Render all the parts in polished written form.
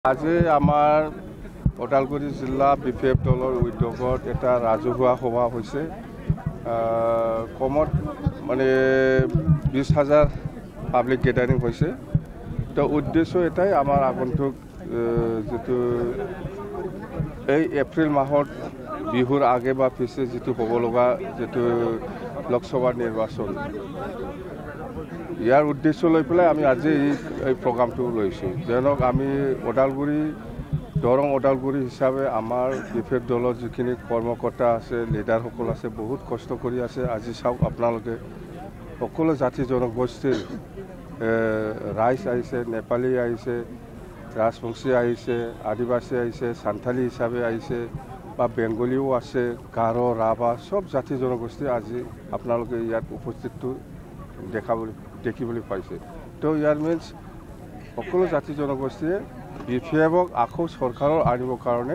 আজি আমাৰ ওদালগুৰি জিলা বিপিএফ দলৰ উদ্যোগত এটা ৰাজহুৱা সভা হৈছে কমত মানে 20,000 পাব্লিক গেদাৰিং হৈছে তো উদ্দেশ্য এটাই আমাৰ আগন্তুক যেটো এই এপ্ৰিল মাহত বিহুৰ আগে বা পিছে যেটো হ'ব লগা যেটো লোকসভা নিৰ্বাচন ইয়াৰ উদ্দেশ্য লৈ পেলাই আমি আজি এই প্ৰগ্ৰামটো লৈছোঁ যেনক আমি ওদালগুৰি দৰং ওদালগুৰি হিচাপে আমাৰ বিপিএফ দলৰ যিখিনি কৰ্মকৰ্তা আছে লিডাৰসকল আছে বহুত কষ্ট কৰি আছে আজি চাওক আপোনালোকে সকলো জাতি জনগোষ্ঠীৰ ৰাইজ আহিছে নেপালী আহিছে ৰাজবংশী আহিছে আদিবাসী আহিছে সান্থালী হিচাপে আহিছে বা বেংগলীও আছে গাৰো ৰাভা সব জাতি জনগোষ্ঠী আজি আপোনালোকে ইয়াত উপস্থিতটো দেখিবলৈ পাইছে তো ইয়াৰ মিনছ সকলো জাতি জনগোষ্ঠীয়ে বিপিএফক আকৌ চৰকাৰৰ আনিবৰ কাৰণে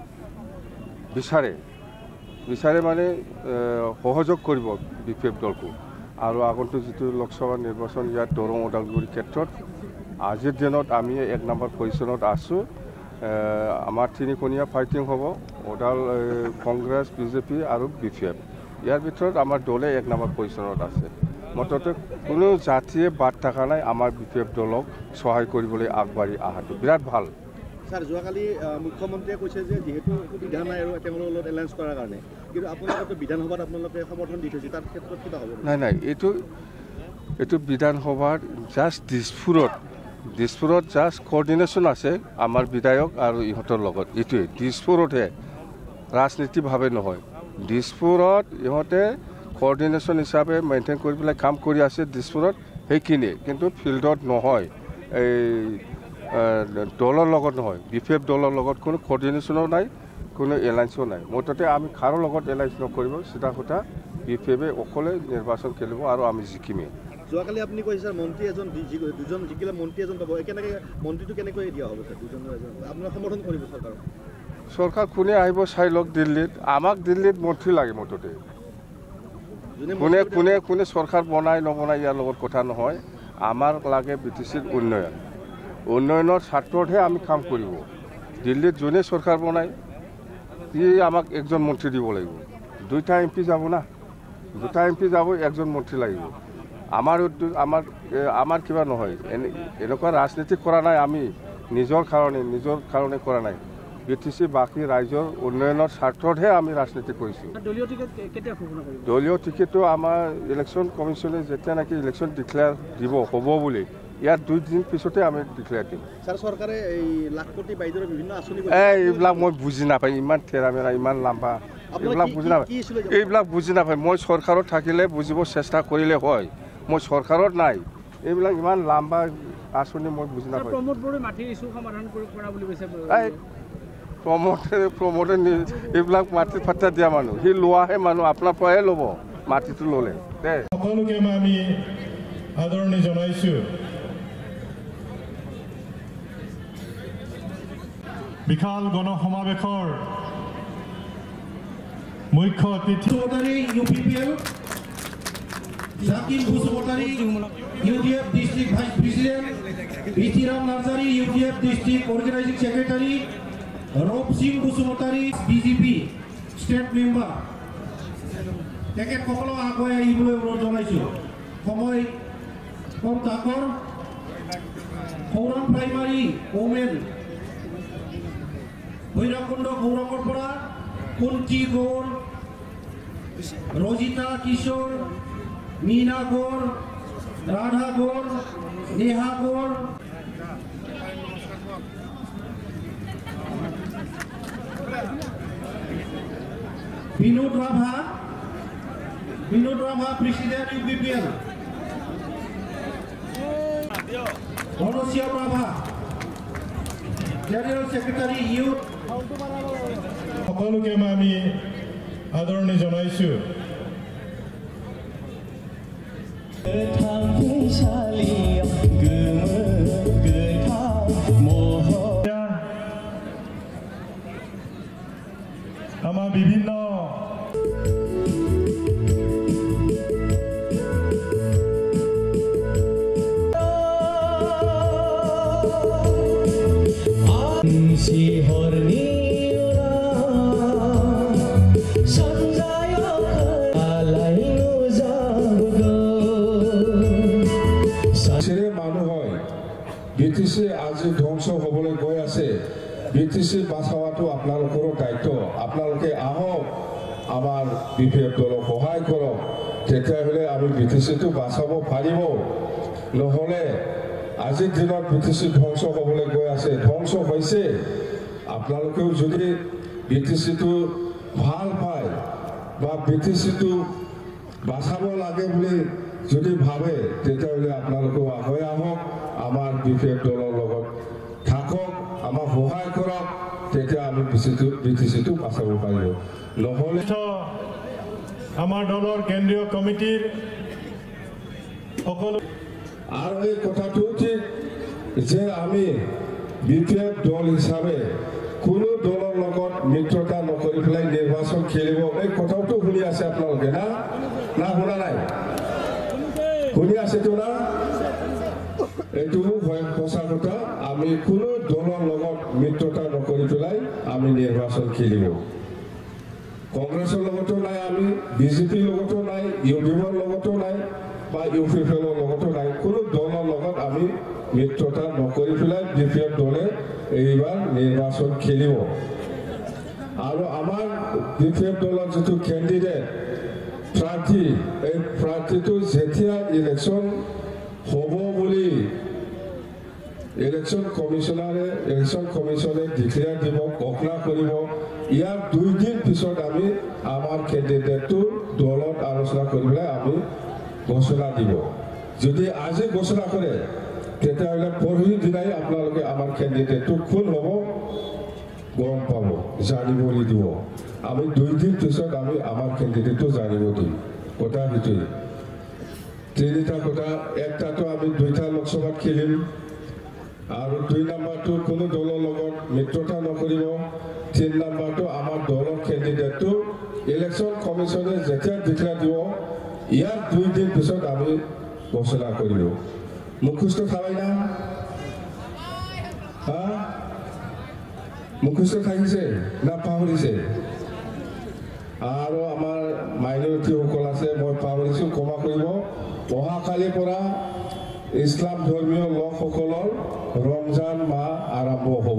বিচাৰে মানে সহযোগ কৰিব বিপিএফ দলকো আৰু আগন্তুক যিটো লোকসভা নিৰ্বাচন ইয়াত দৰং ওদালগুৰি ক্ষেত্ৰত আজিৰ দিনত আমি 1 নম্বৰ পজিশ্যনত আছোঁ আমাৰ তিনিকণীয়া ফাইটিং হ'ব কংগ্ৰেছ বিজেপি আৰু বিপিএফ ইয়াৰ ভিতৰত আমাৰ দলে 1 নম্বৰ পজিশ্যনত আছে মততে কোনো জাতিয়ে বাদ থকা নাই আমাৰ বিপিএফ দলক সহায় কৰিবলৈ আগবাঢ়ি অহাটো বিৰাট ভাল স্যার যোৱাকালি মুখ্যমন্ত্ৰীয়ে কৈছে যে যেহেতু সুবিধা নাই আৰু তেওঁলোকৰ লগত এলায়েন্স কৰাৰ কাৰণে কিন্তু আপোনালোকে বিধানসভাত আপোনালোকে সমৰ্থন দি থৈছে তাৰ ক্ষেত্ৰত কিবা হ'ব নাই এইটো বিধানসভাৰ জাষ্ট দিছপুৰত জাষ্ট কোঅৰ্ডিনেশ্যন আছে আমাৰ বিধায়ক আৰু ইহঁতৰ লগত এইটোৱে দিছপুৰতহে ৰাজনীতিভাৱে নহয় দিছপুৰত ইহঁতে কোঅৰ্ডিনেশ্যন হিচাপে মেইনটেইন কৰি পেলাই কাম কৰি আছে দিছপুৰত সেইখিনিয়ে কিন্তু ফিল্ডত নহয় এই দলৰ লগত নহয় বিপিএফ দলৰ লগত কোনো কোঅৰ্ডিনেশ্যনো নাই কোনো এলায়েন্সো নাই মুঠতে আমি কাৰো লগত এলায়েন্স নকৰিব চিধা কথা বিপিএফে অকলে নিৰ্বাচন খেলিব আৰু আমি জিকিমেই যোৱাকালি আপুনি কৈছে স্যাৰ মন্ত্ৰী দুজন জিকিলে মন্ত্ৰী এজন পাব কেনেকৈ মন্ত্ৰীটো কেনেকৈ দিয়া হ'ব স্যাৰ দুজনৰ আপোনাৰ সমৰ্থন কৰিব চৰকাৰ কোনে আহিব চাই লওক দিল্লীত আমাক দিল্লীত মন্ত্ৰী লাগে মুঠতে কোনে চৰকাৰ বনাই নবনাই ইয়াৰ লগত কথা নহয় আমাৰ লাগে বিটিচিৰ উন্নয়নৰ স্বাৰ্থতহে আমি কাম কৰিব দিল্লীত যোনে চৰকাৰ বনাই সি আমাক একজন মন্ত্ৰী দিব লাগিব দুটা এমপি যাব না দুটা এমপি যাব একজন মন্ত্ৰী লাগিব আমাৰ কিবা নহয় এনেকুৱা ৰাজনীতি কৰা নাই আমি নিজৰ কাৰণে কৰা নাই বিটিচি বাকী ৰাইজৰ উন্নয়নৰ স্বাৰ্থতহে আমি ৰাজনীতি কৰিছোঁ দলীয় টিকেটটো আমাৰ ইলেকশ্যন কমিশ্যনে যেতিয়া নেকি ইলেকশ্যন ডিক্লেয়াৰ হ'ব বুলি ইয়াৰ 2 দিন পিছতে আমি ডিক্লেয়াৰ দিম স্যাৰ চৰকাৰে এই লাখপতি বাইদেউৰ বিভিন্ন আঁচনি এইবিলাক মই বুজি নাপায় ইমান থেৰামেৰা ইমান লাম্বা এইবিলাক বুজি নাপায় মই চৰকাৰত থাকিলে বুজিব চেষ্টা কৰিলে হয় মই চৰকাৰত নাই এইবিলাক ইমান লাম্বা আঁচনি মই বুজি নাপায় প্ৰমোটে এইবিলাক মাটি ফাটা দিয়া মানুহ সি লোৱাহে মানুহ আপোনাৰ পৰাহে ল'ব মাটিটো ল'লে সকলোকে আমি আদৰণি জনাইছোঁ বিশাল গণসমাৱেশৰ মুখ্য অতিথি UPPL Zakir Basumatary UDF district vice president Bichiram Narzary UDF district organising secretary Rup Singh Basumatary BJP state member তেখেতসকলক আগুৱাই আহিবলৈ অনুৰোধ জনাইছোঁ সময় কম তাকৰ সৌৰণ প্ৰাইমাৰী ওমেন ভৈৰৱকুণ্ড গৌৰৱৰ পৰা Kunti Gaur Rajita Kishor Meena Gaur Radha Gaur Neha Gaur Vinod Rabha president UPPL Ghanshyam Rabha general secretary youth সকলোকে আমি আদৰণি জনাইছোঁ আমাৰ বিভিন্ন Oh BTC আজি ধ্বংস হবলৈ গৈ আছে BTC বাঁচাৱাটো আপোনালোকৰ দায়িত্ব আপোনালোকে আহক আমাৰ বিপেএফ দলক সহায় কৰক তেতিয়াহ'লে আমি BTCটো বাঁচাব পাৰিব নহ'লে আজিৰ দিনত BTC ধ্বংস হবলৈ গৈ আছে ধ্বংস হৈছে আপোনালোকেও যদি BTCটো ভাল পায় বা BTCটো বাঁচাব লাগে বুলি যদি ভাবে তেতিয়াহ'লে আপোনালোকেও আগুৱাই আহক আমাৰ বিপেএফ দলৰ লগত থাকক আমাক সহায় কৰক তেতিয়া আমি BTCটো বাঁচাব পাৰিব নহ'লে আমাৰ দলৰ কেন্দ্ৰীয় কমিটিৰ সকলো আৰু এই কথাটো ঠিক যে আমি বিপেএফ দল হিচাপে কোনো দলৰ লগত মিত্ৰতা নকৰি পেলাই নিৰ্বাচন খেলিব এই কথাটো শুনি আছে আপোনালোকে না শুনা নাই শুনি আছেতো না এইটো সঁচা কথা আমি কোনো দলৰ লগত মিত্ৰতা নকৰি পেলাই আমি নিৰ্বাচন খেলিব কংগ্ৰেছৰ লগতো নাই আমি বিজেপিৰ লগতো নাই ইউডিএফৰ লগতো নাই বা ইউপিএফৰ লগতো নাই কোনো দলৰ লগত আমি মিত্ৰতা নকৰি পেলাই বিপেএফ দলে এইবাৰ নিৰ্বাচন খেলিব আৰু আমাৰ বিপেএফ দলৰ যিটো কেণ্ডিডেট প্ৰাৰ্থী এই প্ৰাৰ্থীটো যেতিয়া ইলেকশ্যন হ'ব বুলি ইলেকশ্যন কমিশনে ডিক্লেয়াৰ দিব ঘোষণা কৰিব ইয়াৰ 2 দিন পিছত আমি আমাৰ কেণ্ডিডেটটো দলত আলোচনা কৰিবলৈ আমি ঘোষণা দিব যদি আজি ঘোষণা কৰে তেতিয়াহ'লে পৰহি দিনাই আপোনালোকে আমাৰ কেণ্ডিডেটটো কোন হ'ব গম পাব জানিবলৈ দিব আমি 2 দিন পিছত আমি আমাৰ কেণ্ডিডেটটো জানিব দিম কথা সেইটোৱে তিনিটা কথা একটাতো আমি 2টা লোকসভাত খেলিম আৰু 2 নম্বৰটো কোনো দলৰ লগত মিত্ৰতা নকৰিব 3 নম্বৰটো আমাৰ দলৰ কেণ্ডিডেটটো ইলেকশ্যন কমিশনে যেতিয়া ডিক্লেয়াৰ দিব ইয়াৰ 2 দিন পিছত আমি ঘোষণা কৰিব মুখস্থ খাবাই না মুখস্থ থাকিছে না পাহৰিছে আৰু আমাৰ মাইনৰিটিসকল আছে মই পাহৰিছোঁ ক্ষমা কৰিব অহাকালিৰ পৰা ইছলাম ধৰ্মীয় লোকসকলৰ ৰমজান মাহ আৰম্ভ হ'ব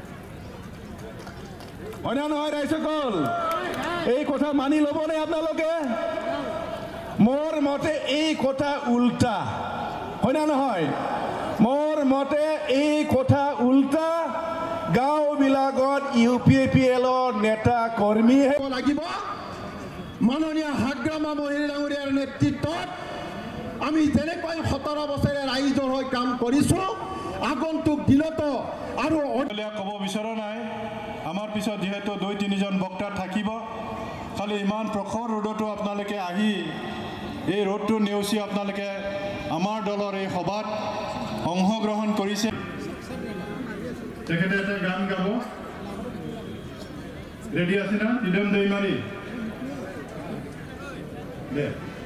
অন্য নহয় ৰাইজসকল এই কথা মানি ল'বনে আপোনালোকে মোৰ মতে এই কথা উল্টা হয় না নহয় মোৰ মতে এই কথা উল্টা গাঁওবিলাকত ইউপিএফএলৰ নেতা কৰ্মী লাগিব মাননীয় হাগ্ৰামা মহিলা ডাঙৰীয়াৰ নেতৃত্বত আমি যেনেকৈ 17 বছৰে ৰাইজৰ হৈ কাম কৰিছোঁ আগন্তুক দিনতো আৰু ক'ব বিচৰা নাই আমাৰ পিছত যিহেতু 2-3জন বক্তা থাকিব খালি ইমান প্ৰখৰ ৰ'দতো আপোনালোকে আহি এই ৰ'দটো নেওচি আপোনালোকে আমাৰ দলৰ এই সভাত অংশগ্ৰহণ কৰিছে তেখেতে এটা গান গাব ৰেডি আছে না দিদম দৈমাৰী দে